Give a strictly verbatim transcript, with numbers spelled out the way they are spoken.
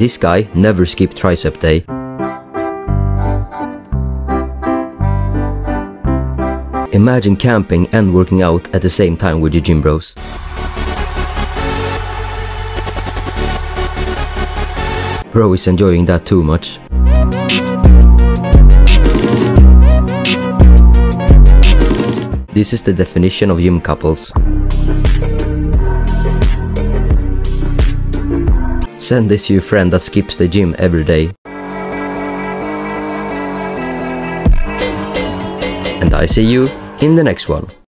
This guy never skipped tricep day. Imagine camping and working out at the same time with your gym bros. Bro is enjoying that too much. This is the definition of gym couples. Send this to your friend that skips the gym every day. And I see you in the next one.